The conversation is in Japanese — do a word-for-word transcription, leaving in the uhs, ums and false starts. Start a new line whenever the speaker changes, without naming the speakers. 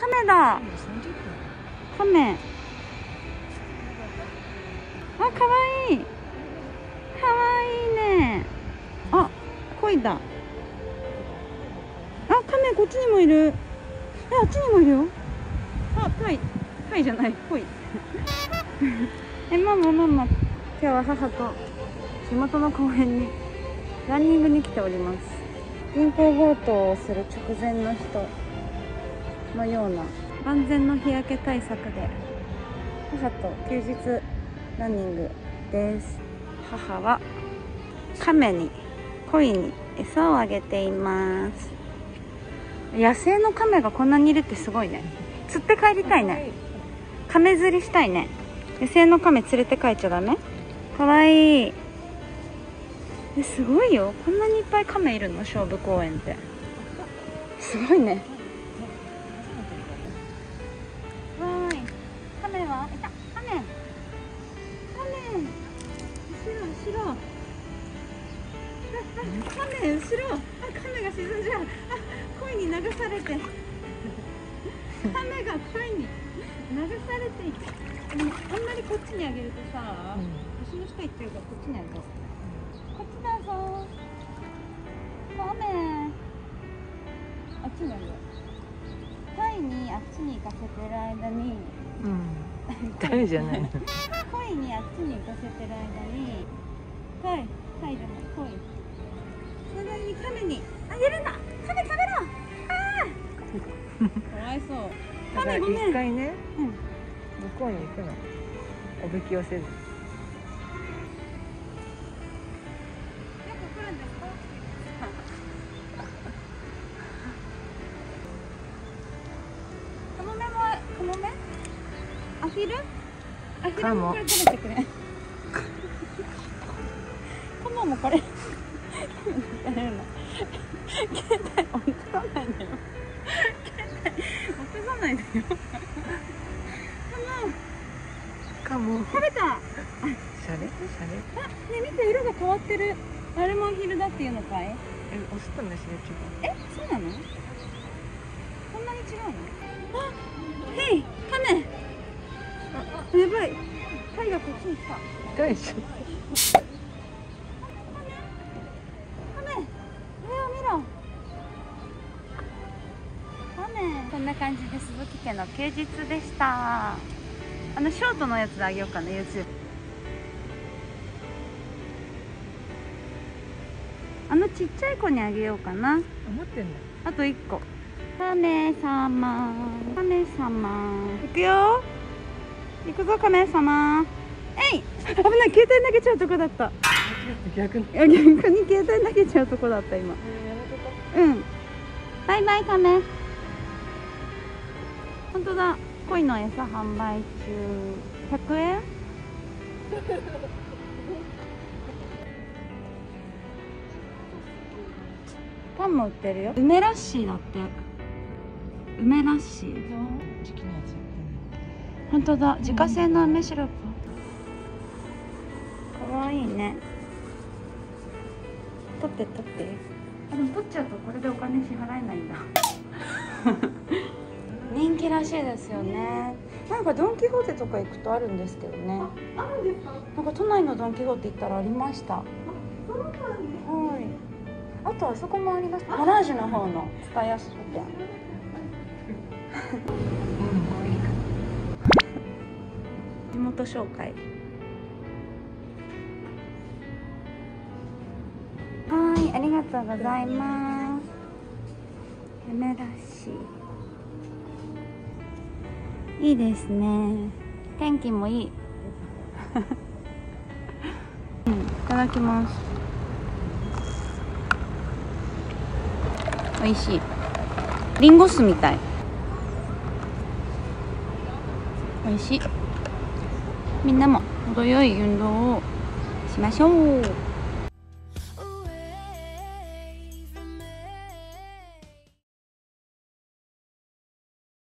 亀だ。亀。あ、かわいい。かわいいね。あ、鯉だ。あ、亀こっちにもいる。え、あっちにもいるよ。あ、タイ。タイじゃない、鯉。え、ママママ。今日は母と地元の公園にランニングに来ております。銀行強盗をする直前の人のような万全の日焼け対策で母と休日ランニングです。母は亀に鯉に餌をあげています。野生の亀がこんなにいるってすごいね。釣って帰りたいね。亀釣りしたいね。野生の亀連れて帰っちゃダメ？かわいい。え、すごいよ。こんなにいっぱい亀いるの、勝負公園って。すごいね。わーい。亀はいた。亀。亀。後ろ、後ろ。あ、あ、亀、後ろ。あ、亀が沈んじゃう。あ、鯉に流されて。亀が鯉に流されていく。でもあんまりこっちにあげるとさ、後ろしか行ってるからこっちにあげます。こっちだぞ。亀。あっちにあげよう。タイにあっちに行かせてる間に。
うん。タイじゃない。
鯉にあっちに行かせてる間に。タイ、タイじゃない、鯉。その間に亀にあげるんだ。亀、亀だ。ああ。かわいそう。亀ごめん。
一回ね、
うん、
向こうに行くの。おびき寄せず。
カモメも、カモメアヒルアヒルもこれ食べてくれ。カモもこれやれるの。携帯落とさないでよ。携帯落とさないでよ。
カモ
食べた。
シャレシャレ。
あ、ね、見て、色が変わってる。あれもアヒルだっていうのかい？
え、オスとメスで違う。
え、そうなの？こんなに違うの？あ、ヘイ、カメ。あ、やばい。タイがこっちに来た。
痛いでしょ。
カメ、上を見ろ。カメ。こんな感じで鈴木家の休日でした。あのショートのやつであげようかな、YouTube。あのちっちゃい子にあげようかな。
持ってんだ。
あといっこ。カメ様、カメ様。行くよ。行くぞ、カメ様。えい。危ない、携帯投げちゃうとこだった。
逆に。
いや、逆に携帯投げちゃうとこだった今。うん。バイバイカメ。本当だ。鯉の餌販売中。ひゃくえん？パンも売ってるよ。梅ラッシーだって。梅ラッシー。
時期のやつ。
本当だ。自家製の梅シロップ。かわいいね。取って取って。あ、でも取っちゃうとこれでお金支払えないんだ。人気らしいですよね。なんかドン・キホーテとか行くとあるんですけどね。あるんですか？なんか都内のドン・キホーテ行ったらありました。あ、そうなんですね。はい。あとあそこもあります。マラージュの方の蔦屋書店。地元紹介。はい、ありがとうございます。梅らしい。いいですね。天気もいい。うん、いただきます。美味しい。リンゴ酢みたい。美味しい。みんなも程よい運動をしましょう。